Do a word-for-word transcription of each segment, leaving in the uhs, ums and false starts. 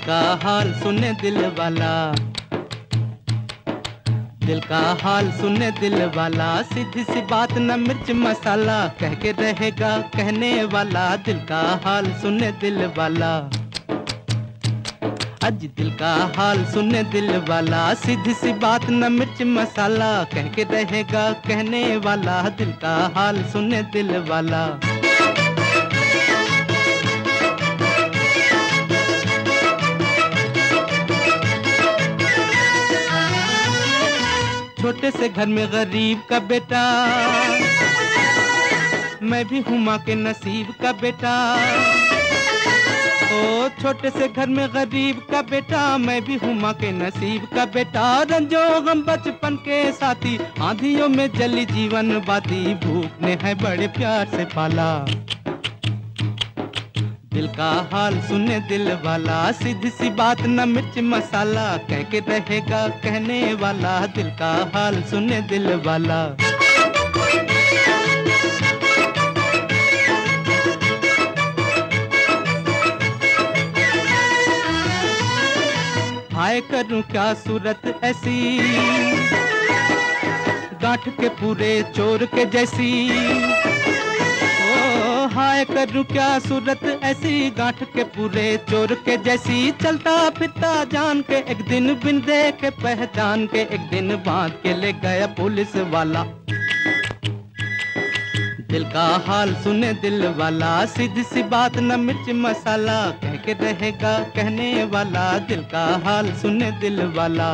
का हाल सुने दिल वाला, दिल का हाल सुने दिल वाला, सीधी सी बात न मिर्च मसाला, कह के रहेगा कहने वाला, दिल का हाल सुने दिल वाला। अज दिल का हाल सुने दिल वाला, सीधी सी बात न मिर्च मसाला, कह के रहेगा कहने वाला, दिल का हाल सुने दिल वाला। छोटे से घर में गरीब का बेटा, मैं भी हूँ माँ के नसीब का बेटा। ओ छोटे से घर में गरीब का बेटा, मैं भी हूँ माँ के नसीब का बेटा। रंजो गम बचपन के साथी, आंधियों में जली जीवन बाती, भूख ने है बड़े प्यार से पाला। दिल का हाल सुने दिल वाला, सीधी सी बात न मिर्च मसाला, कह के रहेगा कहने वाला, दिल का हाल सुने दिल वाला। हाय करूं क्या सूरत ऐसी, गांठ के पूरे चोर के जैसी। हाय करूं क्या सूरत ऐसी, गांठ के पूरे चोर के जैसी। चलता फिरता जान के एक दिन, बिन देखे पहचान के एक दिन, बांध के ले गया पुलिस वाला। दिल का हाल सुने दिल वाला, सीधी सी बात न मिर्च मसाला, कह के रहेगा कहने वाला, दिल का हाल सुने दिल वाला।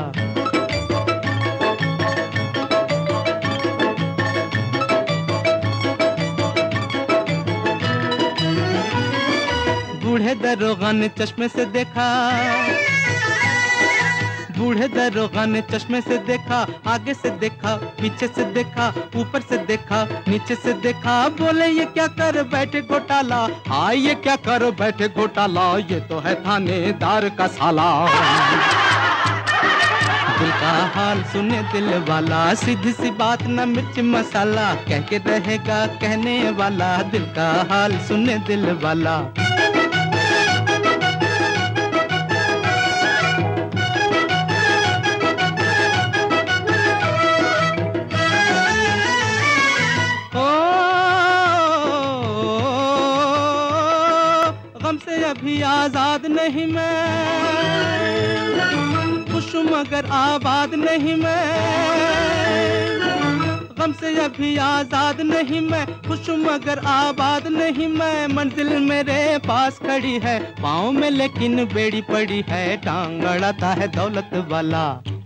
बूढ़े दरोगा ने चश्मे से देखा, बूढ़े दरोगा ने चश्मे से देखा, आगे से देखा, पीछे से देखा, ऊपर से देखा, नीचे से देखा। बोले ये क्या कर बैठे घोटाला, हाँ ये क्या कर बैठे घोटाला, ये तो है थानेदार का साला। दिल का हाल सुने दिल वाला, सीधी सी बात न मिर्च मसाला, कह के रहेगा कहने वाला, दिल का हाल सुने दिल वाला। से अभी आजाद नहीं मैं, खुश मगर आबाद नहीं मैं। गम से अभी आजाद नहीं मैं, खुश मगर आबाद नहीं मैं। मंजिल मेरे पास खड़ी है, पाँव में लेकिन बेड़ी पड़ी है, टांग अड़ाता है दौलत वाला।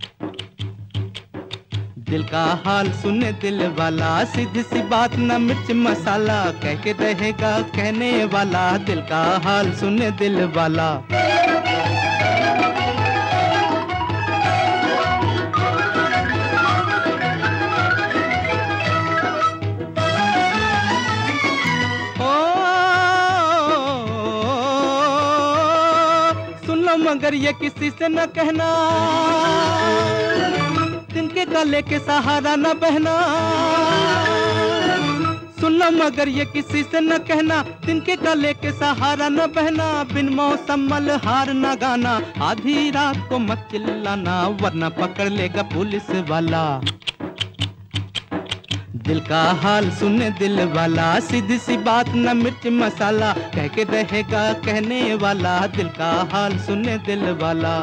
दिल का हाल सुने दिल वाला, सीधी सी बात न मिर्च मसाला, कह के रहेगा कहने वाला, दिल का हाल सुने दिल वाला। ओ सुन लो मगर ये किसी से न कहना, तिनके गले के सहारा न बहना। सुन लो मगर ये किसी से न कहना, तिनके गले के सहारा न बहना। बिन मौसम मल्हार न गाना, आधी रात को मत चिल्लाना, वरना पकड़ लेगा पुलिस वाला। दिल का हाल सुने दिल वाला, सीधी सी बात न मिर्च मसाला, कह के रहेगा कहने वाला, दिल का हाल सुने दिल वाला।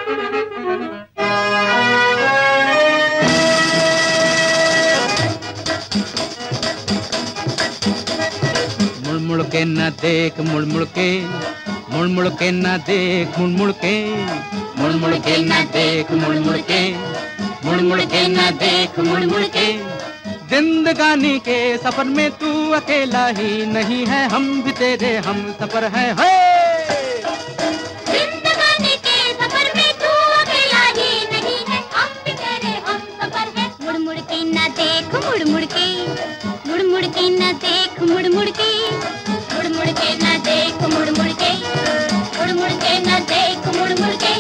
मुड़ मुड़ के न देख मुड़ मुड़ के, मुड़ मुड़ के न देख मुड़ मुड़ के, मुड़ मुड़ के न देख मुड़ मुड़ के, मुड़ मुड़ के न देख मुड़ मुड़ के। जिंदगानी के सफर में तू अकेला ही नहीं है, हम भी तेरे हम सफर है। जिंदगानी के सफर में तू अकेला ही नहीं है, हम भी तेरे हम सफर है। मुड़ मुड़ के न देख मुड़ मुड़ के, मुड़ मुड़ के न देख मुड़ मुड़ के, मुड़ मुड़ के न देख मुड़ मुड़ के, मुड़ मुड़ के न देख मुड़ मुड़ के।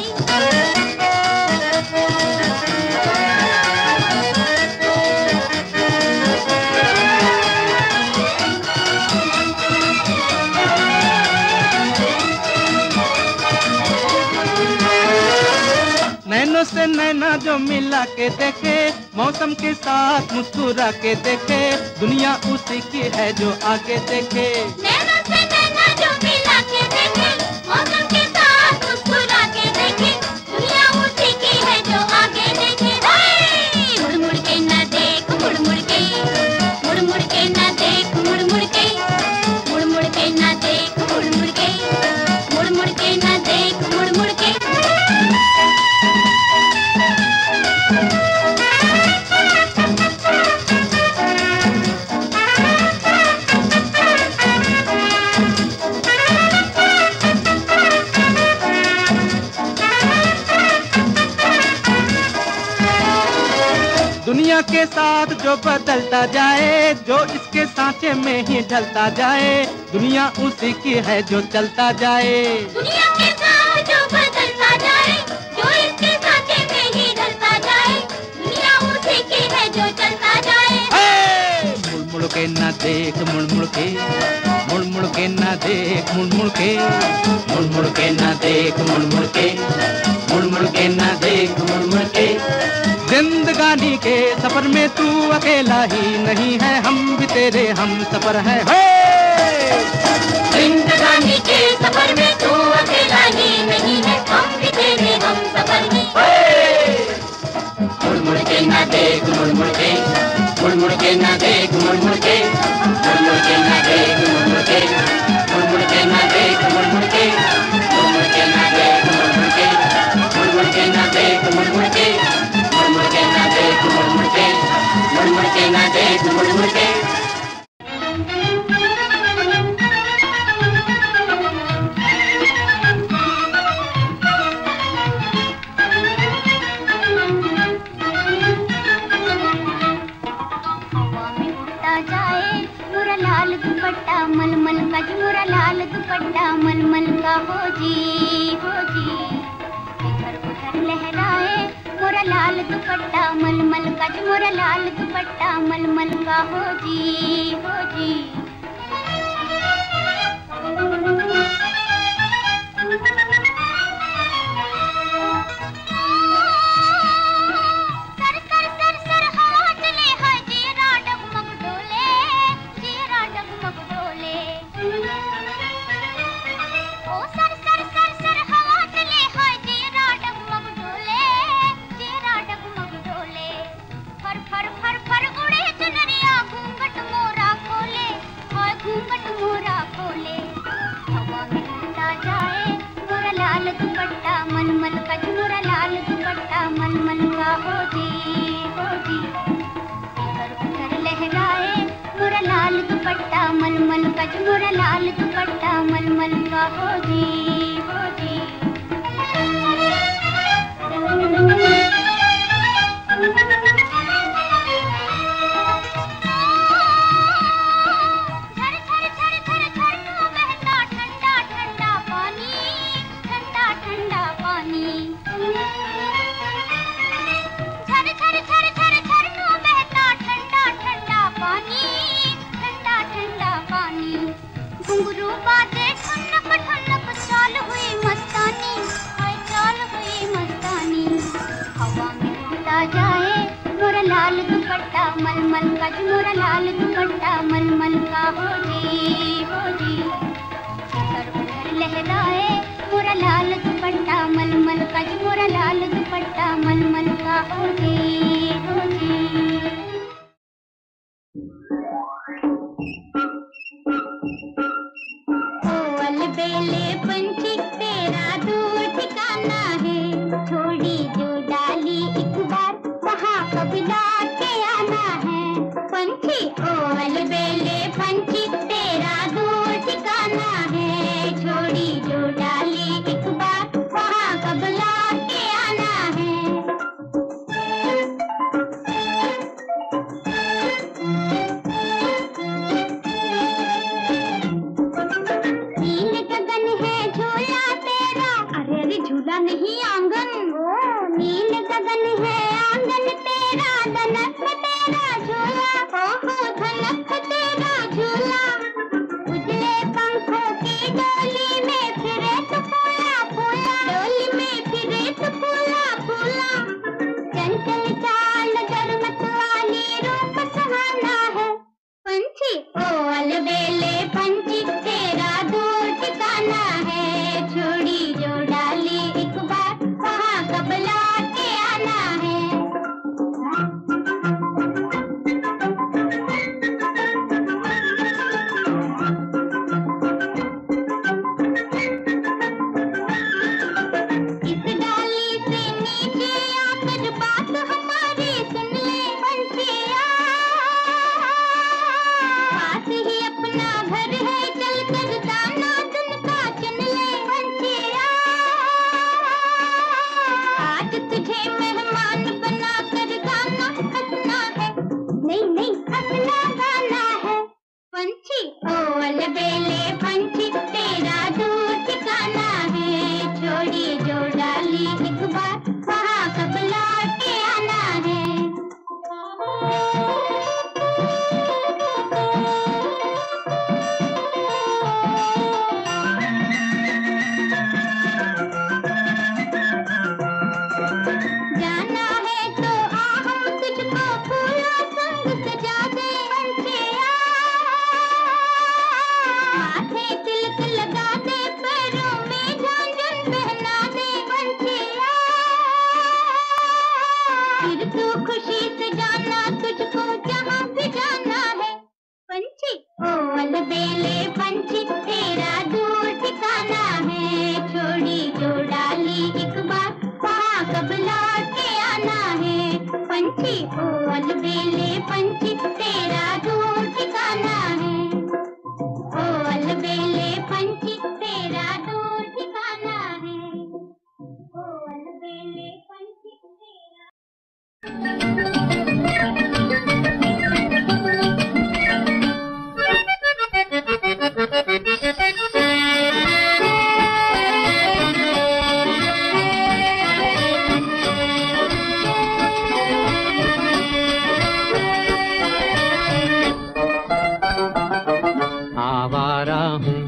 नैनों से नैना जो मिला के देखे, मौसम के साथ मुस्कुरा के देखे, दुनिया उसी की है जो आगे देखे। नैनों से नैना जो मिला के देखे, मौसम के साथ मुस्कुरा के देखे, दुनिया उसी की है जो आगे देखे। मुड़ मुड़ के न देख मुड़ मुड़ के, मुड़ मुड़ के न देख मुड़ मुड़ के, मुड़ मुड़ के न देख मुड़ मुड़ के, मुड़ मुड़ के न देख मुड़ मुड़ के। दुनिया के साथ जो बदलता जाए, जो इसके सांचे में ही ढलता जाए, दुनिया उसी की है जो चलता जाए। दुनिया के साथ जो बदलता जाए, जो इसके सांचे में ही ढलता जाए, दुनिया उसी की है जो चलता जाए। मुड़ मुड़ के ना देख मुड़ मुड़ के, मुड़ मुड़ के ना देख मुड़ मुड़ के, मुड़ मुड़ के ना देख मुड़ मुड़ के, मुड़ मुड़ के ना देख मुड़ मुड़ के। जिंदगानी के सफर में तू अकेला ही नहीं है, हम भी तेरे हम सफर है। जिंदगानी के सफर में तू अकेला ही नहीं है, हम भी तेरे हम सफर हैं। मुड़ मुड़ के ना देख मुड़ मुड़ के, मुड़ मुड़ के ना देख मुड़ मुड़ के, मुड़ मुड़ के ना देख मुड़ मुड़ के, मुड़ मुड़ के ना देख मुड़ मुड़ के, मुड़ मुड़ के ना देख मुड़ मुड़ के, मुड़ मुड़ के ना देख मुड़ मुड़ के, मुड़ मुड़ के ना देख मुड़ मुड़ के, मुड़ मुड़ के ना देख मुड़ मुड़ के। मलमल का मोरा लाल दुपट्टा, मलमल का हो जी हो जी। इधर उधर लहराए मोरा लाल दुपट्टा, मलमल का मोरा लाल दुपट्टा, मलमल का हो जी हो जी। मलमल का मोरा लाल दुपट्टा, मलमल का हो जी हो जी। इधर उधर लहराए मोरा लाल दुपट्टा, मलमल का मोरा लाल दुपट्टा, मलमल का हो जी हो जी। घुंघरू बाजे ठनक ठनक, चाल हुई मस्तानी, हाय चाल हुई मस्तानी। हवा में उड़ता जाए मोरा लाल दुपट्टा, मलमल का मोरा लाल दुपट्टा, मलमल का हो जी हो जी। इधर उधर लहराए मोरा लाल दुपट्टा, मलमल का मोरा लाल छोड़ी जो डाली एक बार वहाँ कब लौट के आना है। पंछी ओ अलबेले पंछी तेरा दूर ठिकाना है। छोड़ी जो डाली एक बार वहाँ कब लौट के आना है। नील गगन है झूला तेरा, अरे अरे झूला नहीं आंगन। ओ नील गगन है आंगन तेरा, धनक तेरा झूला, ओहो धनक तेरा झूला। उजले पंखों की डोली में फिरे तो फूला फूला, डोली में फिरे तो फूला फूला। चंचल चाल गरमत वाली रूप सुहाना है। पंछी ओ अलबेले पंछी तेरा दूर ठिकाना है। छोड़ी जो डाली एक बार वहाँ कब लौट के आना है। इस डाली से नीचे आकर बात हमारी सुन ले पंछिया। पास ही अपना घर है चल कर दाना दुन का चुन ले पंछिया। आज तुझे मेहमान बना कर गाना हंसना है, नहीं नहीं अपना गाना है। पंछी ओ अलबेले पंछी तेरा दूर ठिकाना है। छोड़ी जो डाली एक बार वहाँ कब लौट के आना है। जाना है तो आ हम तुझको फूलों संग सजा दे पंछिया। माथे तिलक लगा दे, पैरों में झांझन पहना दे पंछिया। फिर तू खुशी से जाना तुझको जहाँ भी जाना है। पंछी ओ अलबेले पंछी तेरा दूर ठिकाना है। छोड़ी जो डाली एक बार वहाँ कब लौट के आना है। पंछी ओ अलबेले पंछी तेरा दूर ठिकाना है। ओ अलबेले पंछी तेरा दूर ठिकाना है। ओ अलबेले पंछी तेरा आवारा हूँ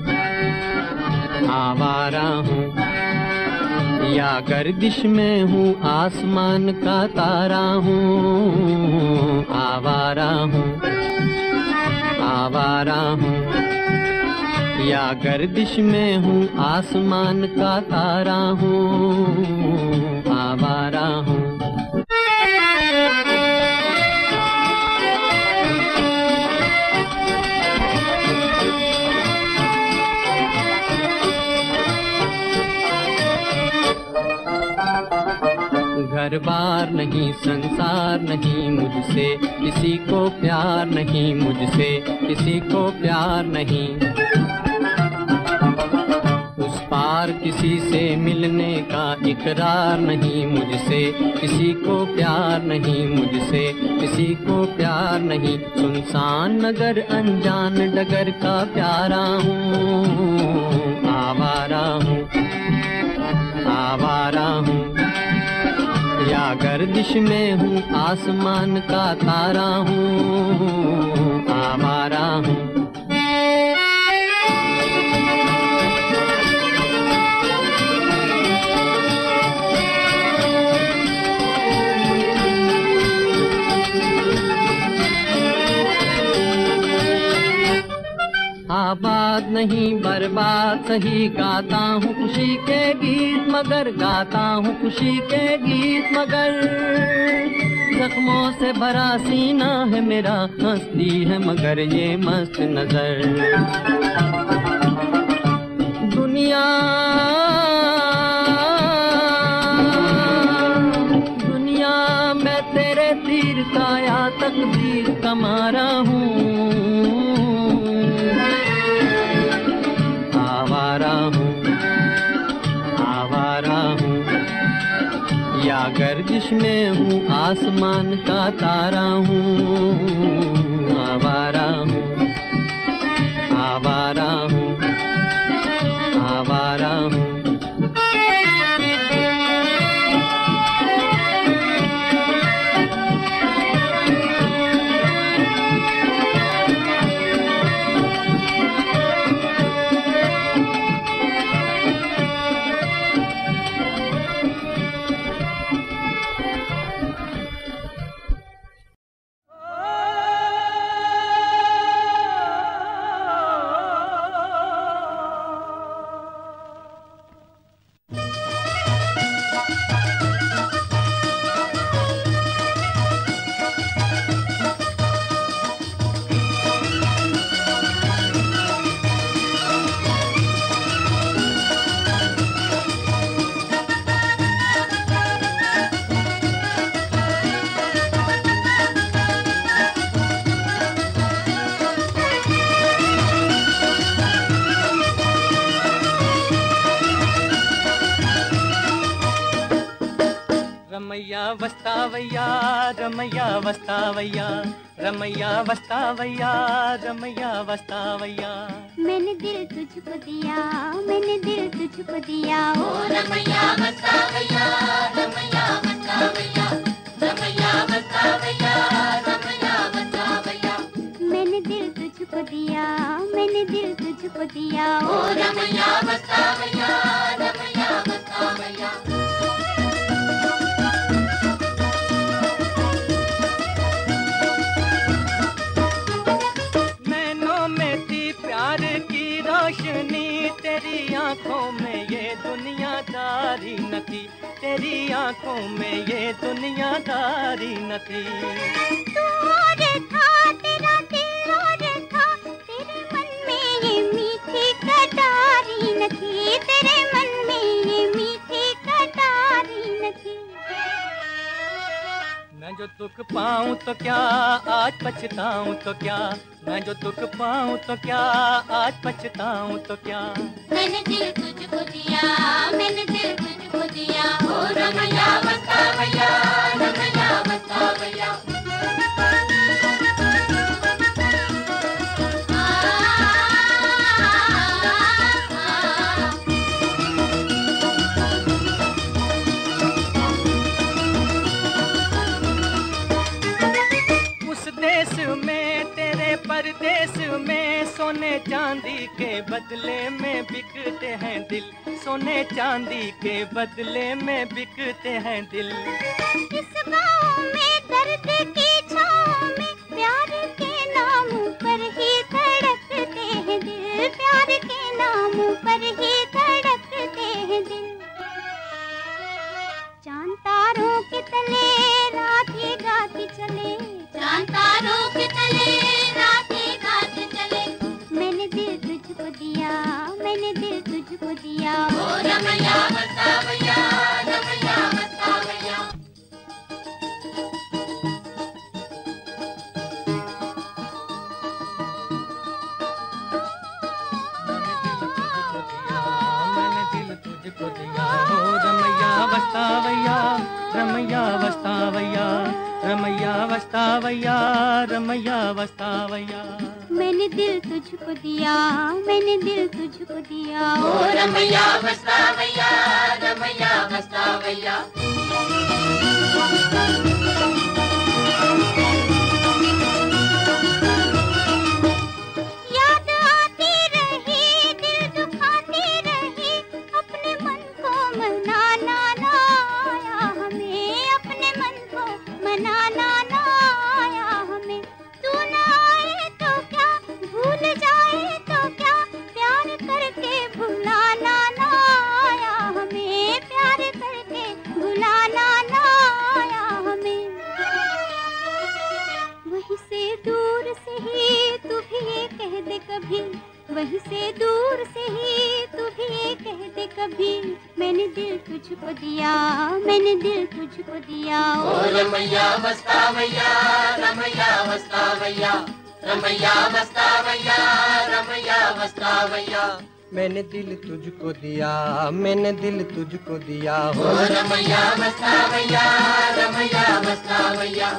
आवारा हूँ या गर्दिश में हूँ आसमान का तारा हूँ। आवारा हूँ आवारा हूँ या गर्दिश में हूँ आसमान का तारा हूँ। आवारा हूँ घर बार नहीं संसार नहीं, मुझसे किसी को प्यार नहीं, मुझसे किसी को प्यार नहीं। उस पार किसी से मिलने का इकरार नहीं, मुझसे किसी को प्यार नहीं, मुझसे किसी को प्यार नहीं। सुनसान नगर अनजान डगर का प्यारा हूँ। आवारा हूँ आवारा हूँ या गर्दिश में हूँ आसमान का तारा हूँ। आवारा हूँ आबाद नहीं बर्बाद सही, गाता हूँ खुशी के गीत मगर, गाता हूँ खुशी के गीत मगर। जख्मों से भरा सीना है मेरा, हंसती है मगर ये मस्त नजर। दुनिया का या तकदीर का मारा हूँ, आवारा हूँ, आवारा हूँ, या गर्दिश में हूँ आसमान का तारा हूँ, आवारा हूँ, आवारा हूँ, आवारा हूँ। रमैया वस्तावैया रमैया वस्तावैया, रमैया वस्तावैया रमैया वस्तावैया। मैंने दिल तुझको दिया, मैंने दिल तुझको दिया, ओ रमैया वस्तावैया रमैया वस्तावैया, रमैया वस्तावैया रमैया वस्तावैया। मैंने दिल तुझको दिया, मैंने दिल तुझको दिया, ओ रमैया वस्तावैया रमैया वस्तावैया। रोशनी तेरी आंखों में ये दुनियादारी न थी, तेरी आंखों में ये दुनियादारी न थी। तू और था तेरा दिल और था, तेरे मन में ये मीठी कटारी न थी, तेरे मन में ये मीठी कटारी न थी। मैं जो दुख पाऊं तो क्या आज पछताऊं तो क्या, मैं जो दुख पाऊं तो क्या आज पछताऊं तो क्या। मैंने दिल तुझको दिया, मैंने दिल तुझको दिया, ओ रमैया वस्तावैया रमैया वस्तावैया। देश में तेरे परदेश में सोने चांदी के बदले में बिकते हैं दिल, सोने चांदी के बदले में बिकते हैं दिल। इस गाँव में दर्द की छाँव में प्यार के नाम पर ही धड़कते हैं दिल, प्यार के नाम पर ही धड़कते हैं दिल। चांद तारों के तले रात ही गाती चले, चांद तारों के तले रात ही गाती चले। मैंने दिल तुझको दिया, मैंने दिल तुझको दिया, ओ रमैया वस्तावैया रमैया वस्तावैया। मैंने दिल तुझको दिया, ओ रमैया वस्तावैया रमैया वस्तावैया, रमैया वस्तावैया रमैया वस्तावैया। मैंने दिल तुझको दिया, मैंने दिल तुझको दिया, ओ रमैया वस्तावैया रमैया वस्तावैया। याद आती रही, दिल दुखाती रही, अपने मन को मनाना ना आया हमें, अपने मन को मनाना ना आया हमें। तू ना आए तो क्या, भूल जाए तो क्या, प्यार करके भुलाना ना आया हमें, प्यार करके भुलाना ना आया हमें। वहीं से दूर से ही तू भी ये कह दे कभी, वहीं से दूर से ही तू भी ये कह दे कभी, मैंने दिल तुझको तुझको दिया, मैंने दिल तुझको दिया। ओ रमैया मस्तावैया, रमैया मस्तावैया, रमैया मस्तावैया, रमैया मस्तावैया। मैंने दिल तुझको दिया, मैंने दिल तुझको दिया। ओ रमैया मस्तावैया, रमैया मस्तावैया।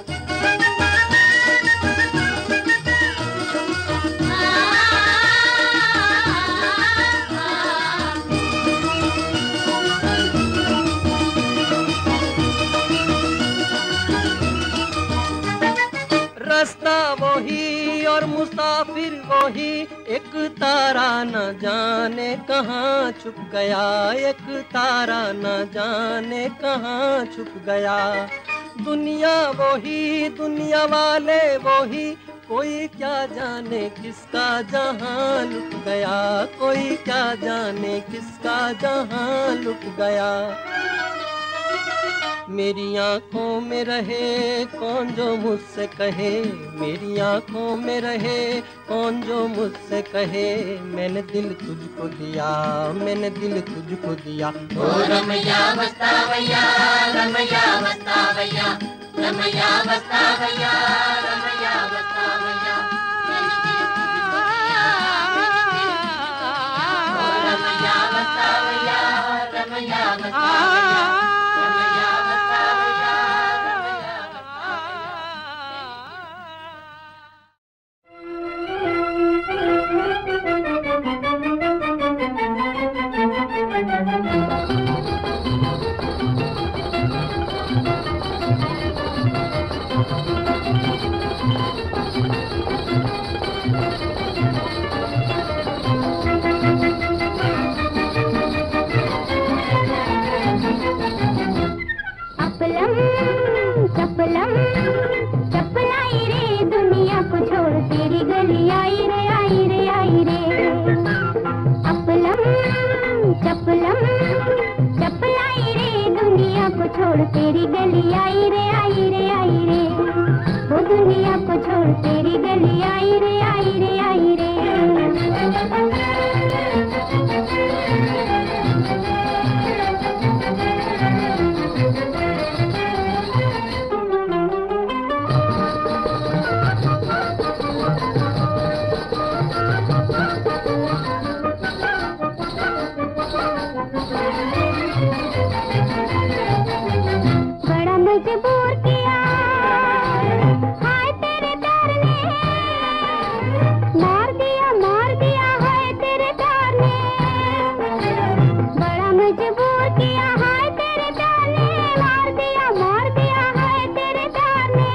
रास्ता वही और मुसाफिर वही, एक तारा न जाने कहाँ छुप गया, एक तारा न जाने कहाँ छुप गया। दुनिया वही, दुनिया वाले वही, कोई क्या जाने किसका जहां लुट गया, कोई क्या जाने किसका जहां लुट गया। मेरी आँखों में रहे कौन जो मुझसे कहे, मेरी आँखों में रहे कौन जो मुझसे कहे। मैंने दिल तुझको दिया, मैंने दिल तुझको दिया। ओ रमैया मस्तावैया, रमैया मस्तावैया, रमैया मस्तावैया, रमैया मस्तावैया। ओ रमैया मस्तावैया, रमैया मस्तावैया। तेरी गली आई रे आई रे आई रे, वो दुनिया को छोड़ तेरी गली आई रे आई रे आई रे। मजबूर किया हाय तेरे प्यार ने, मार दिया मार दिया हाय तेरे प्यार ने। बड़ा मजबूर किया हाय तेरे प्यार ने, मार दिया मार दिया हाय तेरे प्यार ने।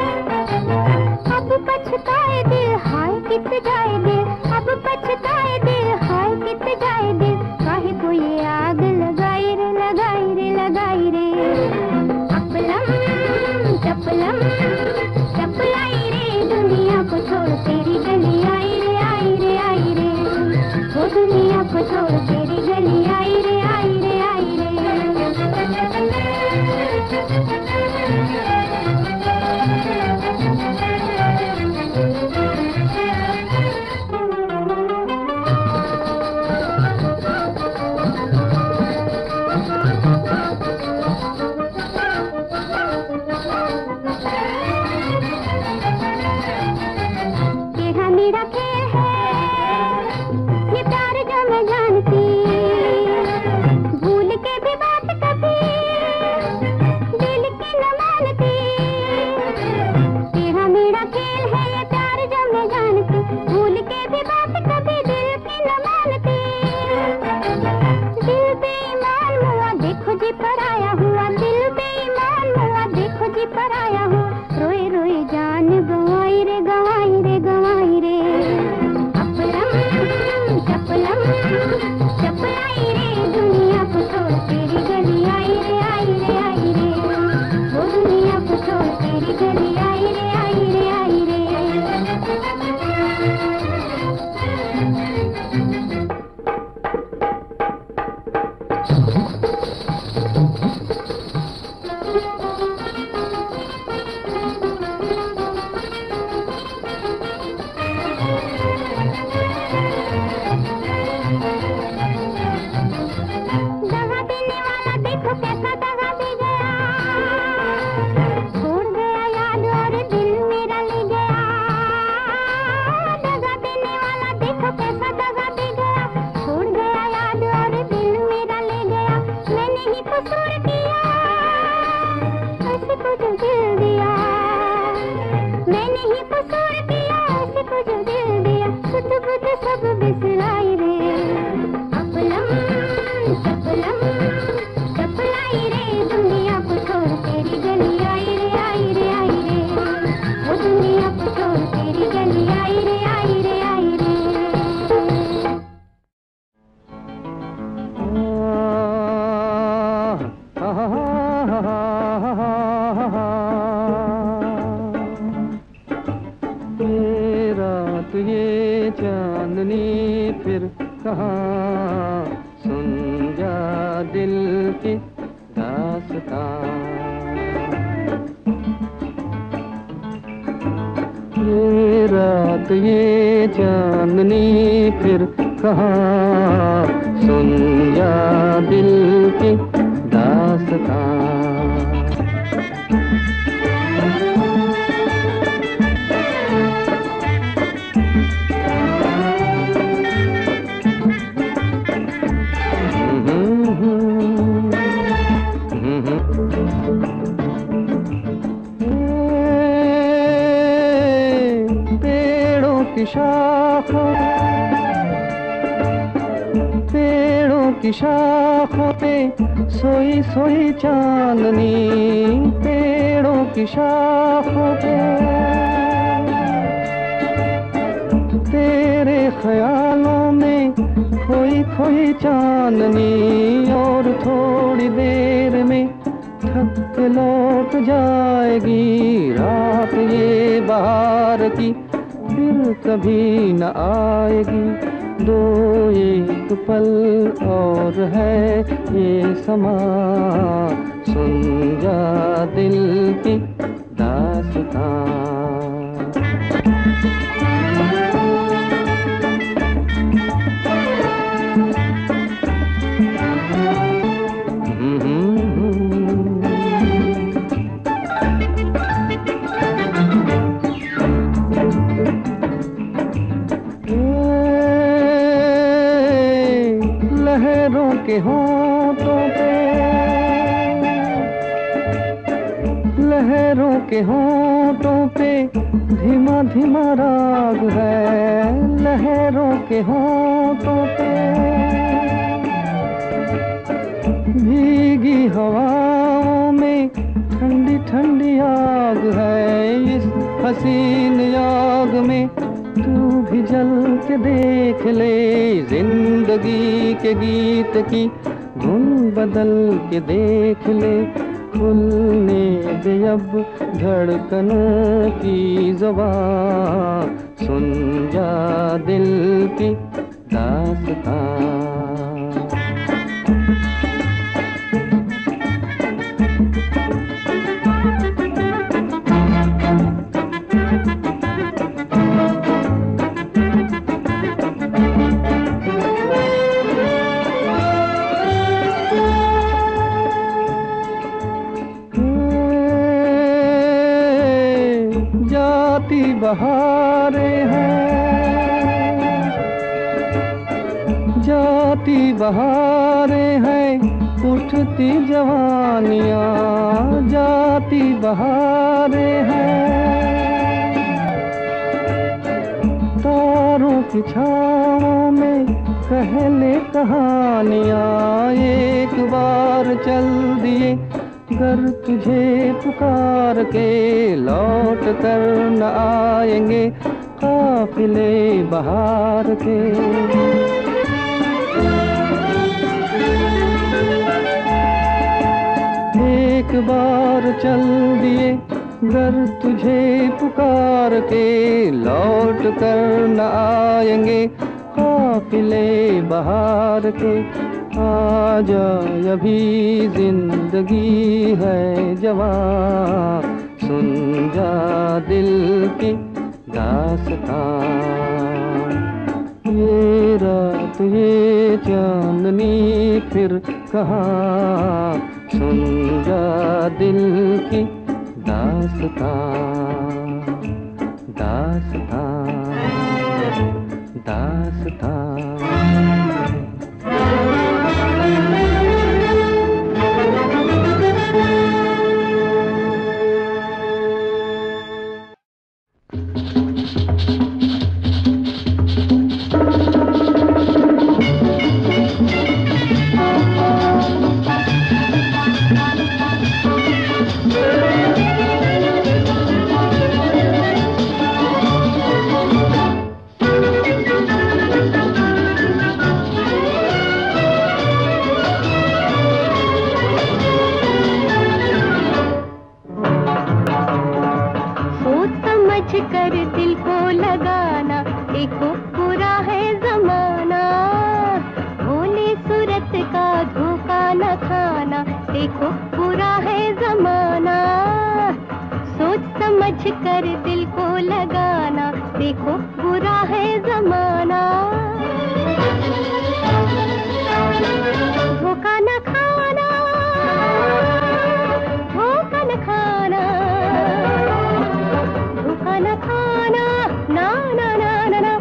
अब पछताए दिल हाय कित जाए दिल, अब पछताए दिल हाय कित जाए दिल। काहे को ये आग लगाई रे लगाई रे लगाई रे। चपलम चपलाई रे दुनिया को छोड़ तेरी गली आई रे आई रे आई रे, वो दुनिया को छोड़ तेरी गली आई रे आई रे आई रे। मेरा खेल है ये प्यार जो मैं जानती, भूल के भी बात कभी दिल की न मानती। तेरा मेरा खेल है ये प्यार जो मैं जानती, भूल के भी बात कभी दिल की न मानती। दिल बेईमान हुआ देखो जी पराया हुआ, दिल बेईमान हुआ देखो जी पराया हुआ। रोए रोए जान गंवाई रे गंवाई रे गंवाई रे। चपलम चपलाई रे दुनिया को छोड़ तेरी गली आई रे आई रे आई रे, वो दुनिया को छोड़ तेरी गली आई रे आई रे आई रे। दगा देने वाला देख दुनिया को छोड़ तेरी गली आई रे आई रे आई रे, वो दुनिया को छोड़ तेरी गली आई रे आई रे आई रे। ये रात ये चांदनी फिर कहाँ, सुन जा दिल की दास्तां। ये रात ये चांदनी फिर कहाँ, सुन जा दिल की दास्तां। पेड़ों की शाखों पेड़ों की शाखों पे सोई सोई चांदनी, पेड़ों की शाखों पे तेरे ख्यालों में खोई खोई चांदनी, और थोड़ी देर में थक के लौट जाएगी रात ये बहार की, फिर कभी न आएगी। दो एक पल और है ये समा, सुन जा दिल की दास्तां। लहरों के होंठों पे लहरों के होंठों पे धीमा धीमा राग है, लहरों के होंठों पे भीगी हवाओं में ठंडी ठंडी आग है। इस हसीन आग में तू भी जल के देख ले, जिंदगी के गीत की धुन बदल के देख ले। खुलने दे अब धड़कनों की ज़ुबान, सुन जा दिल की दास्तां। जाती बहारें हैं जाती बहारें हैं, उठती जवानियाँ जाती बहारें हैं। तारों की छाँवों में कहले कहानियाँ, एक बार चल दिए कर तुझे पुकार के लौट कर न आएंगे काफिले बहार के। एक बार चल दिए घर तुझे पुकार के लौट कर न आएंगे काफिले बहार के। आजा अभी जिंदगी है जवां, सुन जा दिल की दास्तां। ये रात ये चांदनी फिर कहाँ, सुन जा दिल की दास्तां दास्तां दास्तां। कर दिल को लगाना, देखो बुरा है जमाना। धोखा न खाना, धोखा न खाना, धोखा न खाना, ना ना ना ना ना।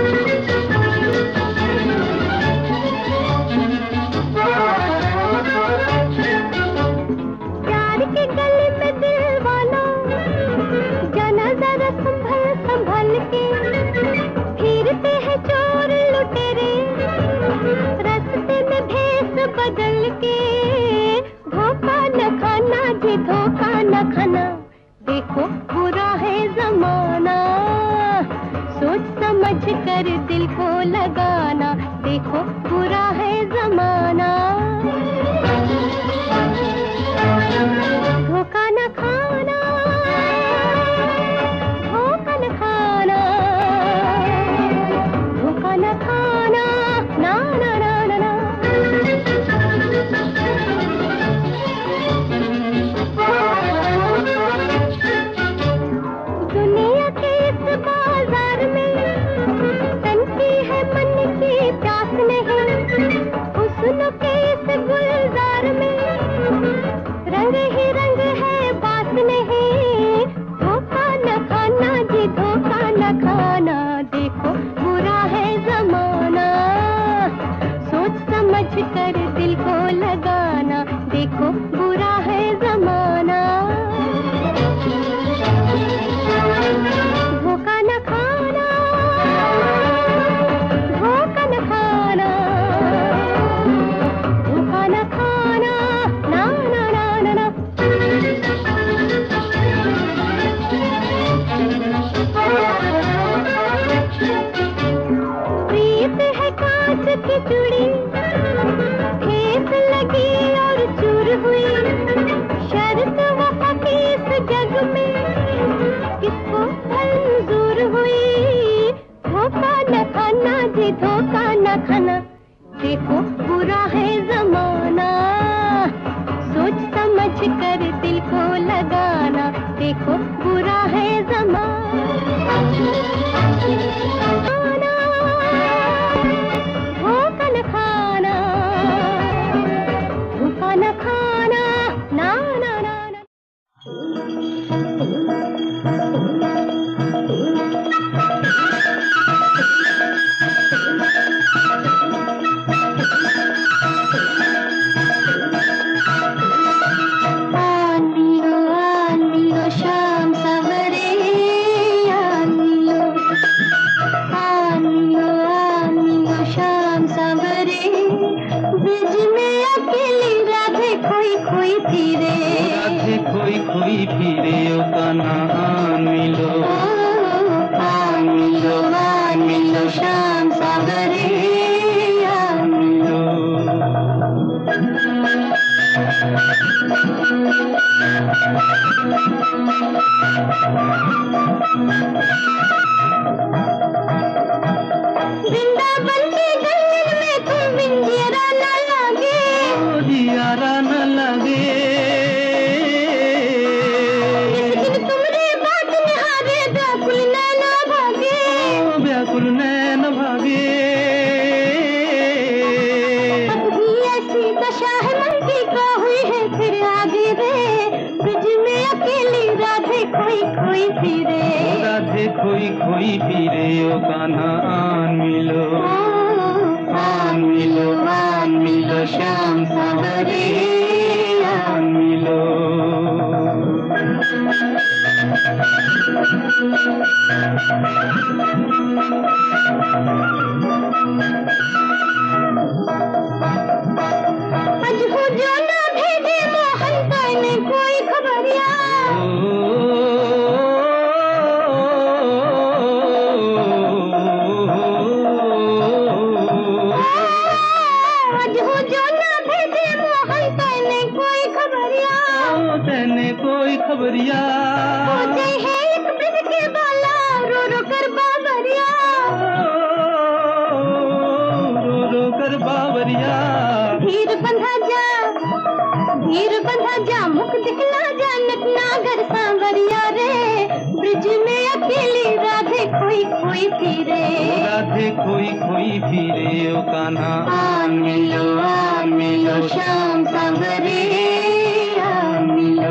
प्यार के गले में दिल वाला, जाना जरा संभल संभल के, फिरते हैं चोर लुटेरे, रास्ते में भेष बदल के। धोखा न खाना जी, धोखा न खाना, देखो बुरा है जमाना। सोच समझ कर दिल को लगाना, देखो बुरा है जमाना। धोखा न खाना, धोखा न खाना, धोखा न खाना, ना ना ना ना ना। दुनिया के इस बाजार में तनकी है मन की प्यास नहीं, हुस्न के इस गुलजार में रंग ही रंग है बात नहीं। धोखा न खाना जी, धोखा न खाना, देखो बुरा है जमाना। सोच समझ कर दिल को लगाना, देखो बुरा है जमाना। धोखा न खाना, धोखा न खाना, धोखा न खाना, ना ना ना ना ना। प्रीत है कांच की चूड़ी, ठेस लगी और चूर हुई। शर्त वफा की इस जग में किसको मंजूर हुई। धोखा न खाना जी, धोखा न खाना, देखो बुरा है जमाना। सोच समझ कर दिल को लगाना, देखो बुरा है जमाना। धोखा न खाना, धोखा न खाना, ना ना ना ना। आनियो आनियो शाम सवरे, आनियो आनियो आनियो शाम सवरे। ब्रिज में अकेली राधे खोई खोई फिरे, राधे खोई खोई फिरे, ओ कान्हा आन मिलो। आन मिलो आन मिलो शाम सवरे, आन मिलो। वृंदावन के गलियों में तुम विंजियरा न लगे, दियारा न लगे। लेकिन तुमरे बात निहारे व्याकुल नैना भागे, व्याकुल नैन भागे। अब भी ऐसी दशा है मन की, क्या हुई है फिर आगे रे। ब्रिज में अकेली राधे खोई खोई फिरे, राधे खोई खोई फिरे, ओ कान्हा आन मिलो। आन मिलो आन मिलो शाम सवरे, आन मिलो। आज हो जो ना भेजे मोहन तने कोई खबरिया। आज हो जो ना भेजे मोहन तने कोई खबरिया, तने कोई खबरिया। मुझे है एक ब्रिज के बाला, रो रो कर बाबरिया, रो रो कर बावरिया। धीर बंधा जा, धीर बंधा जा, मुख दिखला जा, नटनागर सांवरिया रे। ब्रिज में अकेली राधे खोई खोई फिरे, राधे खोई खोई फिरे ओ कान्हा। आ मिलो आ मिलो श्याम सांवरे, आ मिलो।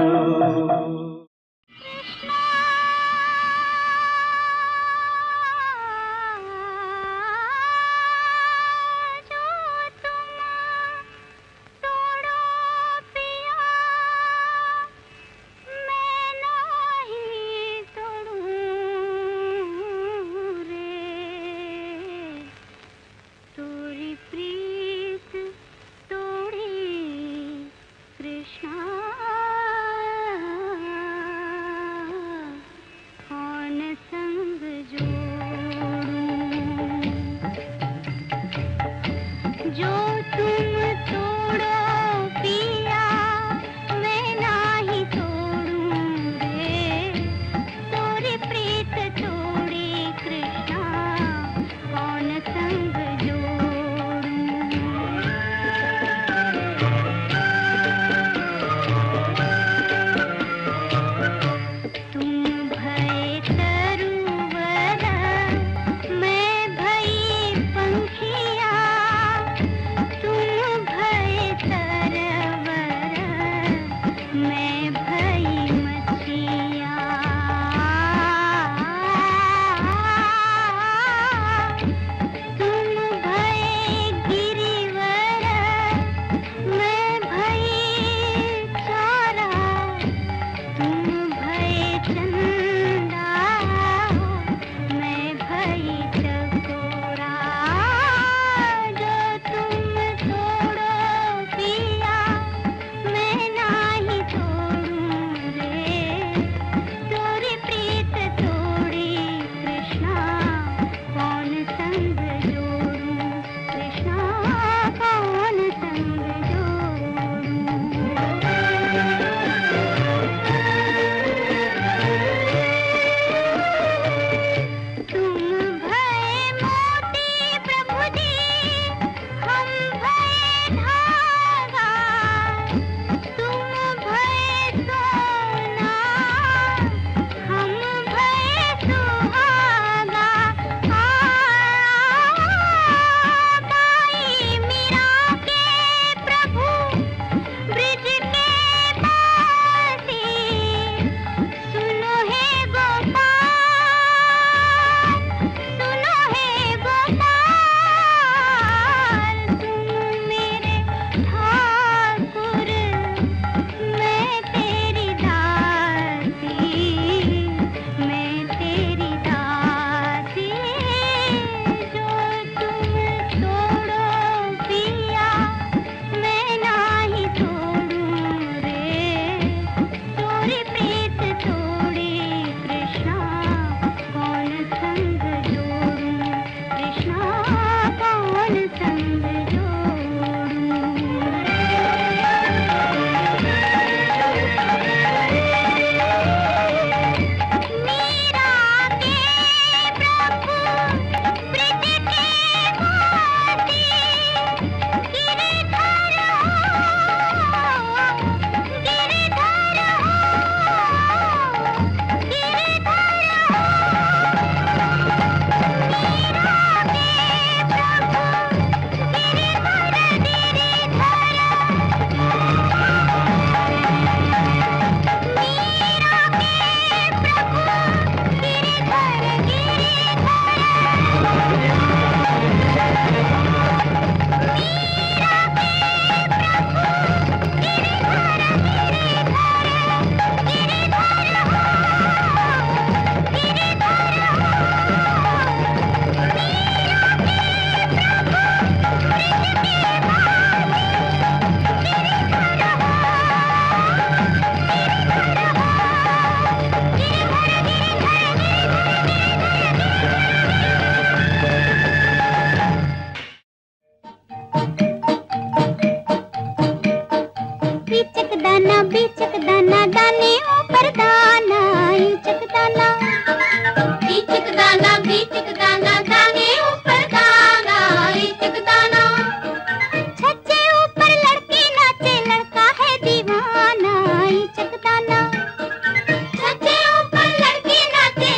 छज्जे ऊपर लड़की नाचे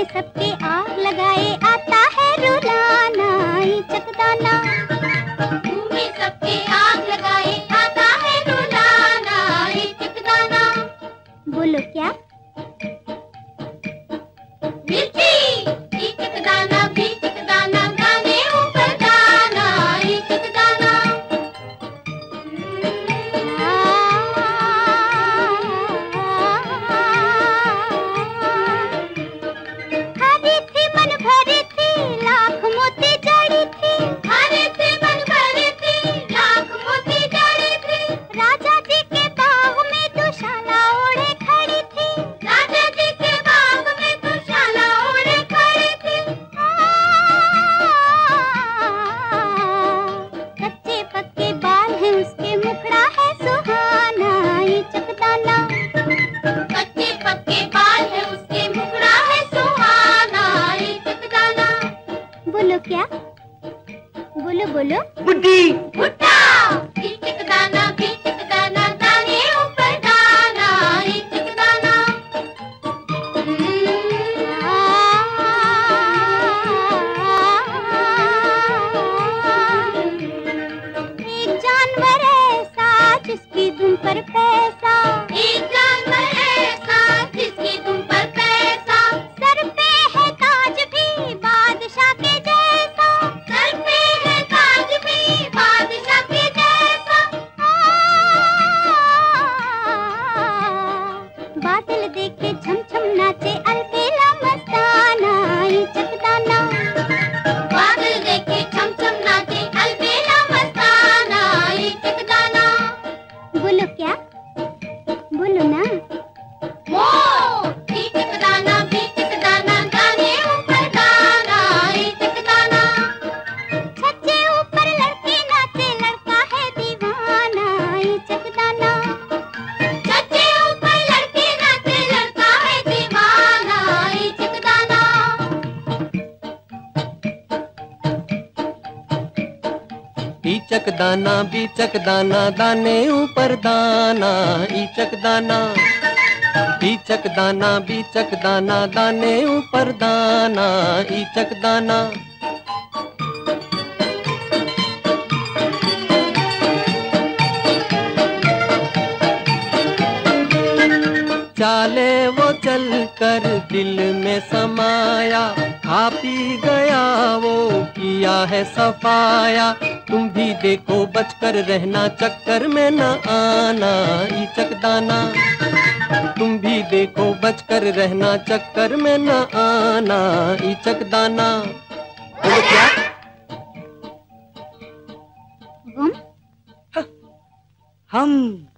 सबके आग लगाए आता है रुलाना इचक दाना। मुंह में सबके आग लगाए आता है रुलाना इचक दाना। बोलो क्या? मिर्ची इचक दाना बीचक दाना दाने ऊपर दाना इचक दाना। हरी थी मन भरी थी लाख मोती जड़ी थी। हरे थे मन भरे थे लाख मोती जड़ी थी। राजा जी के बाग में दुशाला ओढ़े खड़ी थी। राजा जी के बाग में दुशाला ओढ़े खड़ी थी। कच्चे पक्के बाल हैं उसके मुखड़ा है सुहाना इचक दाना। कच्चे पक्के बाल है उसके मुखड़ा है सुहाना इचक दाना। बोलो क्या? बोलो बोलो। बुड्ढी भुट्टा इचक दाना बीचक दाना दाने ऊपर दाना इचक दाना। एक जानवर ऐसा जिसकी धुन पर पैसा। एक जानवर ऐसा जिसकी तुम पर पैसा। सर पे है ताज भी बादशाह के जैसा। सर पे है ताज भी बादशाह के जैसा। बादल देखे छम छम नाचे अलबेला मस्ताना इचक दाना। बादल देखे छम छम नाचे अलबेला मस्ताना इचक दाना। बोलो क्या? बोलो ना। मोर इचक दाना बीचक दाना दाने ऊपर दाना इचक दाना। छज्जे ऊपर लड़की नाचे लड़का है दीवाना इचक दाना। छज्जे ऊपर लड़की नाचे लड़का है दीवाना इचक दाना। ईचक दाना बीचक दाना दाने ऊपर दाना ईचक दाना। ईचक दाना बीचक दाना दाने ऊपर दाना ईचक दाना। चाले वो चल कर दिल में समाया, खा पी गया वो किया है सफाया। तुम भी देखो बचकर रहना, चक्कर में न आना ईचक दाना। तुम भी देखो बचकर रहना, चक्कर में न आना ईचक दाना। बोलो क्या? गुम हम